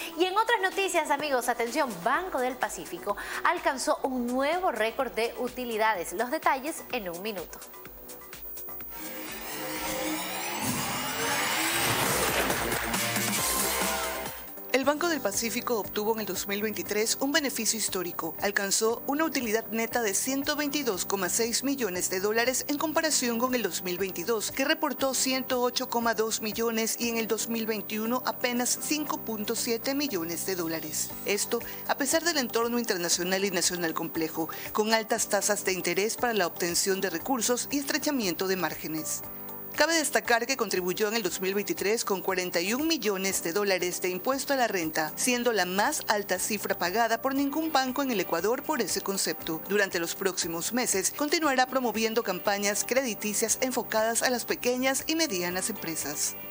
Y en otras noticias, amigos, atención, Banco del Pacífico alcanzó un nuevo récord de utilidades. Los detalles en un minuto. El Banco del Pacífico obtuvo en el 2023 un beneficio histórico. Alcanzó una utilidad neta de $122,6 millones en comparación con el 2022, que reportó 108,2 millones y en el 2021 apenas $5,7 millones. Esto a pesar del entorno internacional y nacional complejo, con altas tasas de interés para la obtención de recursos y estrechamiento de márgenes. Cabe destacar que contribuyó en el 2023 con $41 millones de impuesto a la renta, siendo la más alta cifra pagada por ningún banco en el Ecuador por ese concepto. Durante los próximos meses, continuará promoviendo campañas crediticias enfocadas a las pequeñas y medianas empresas.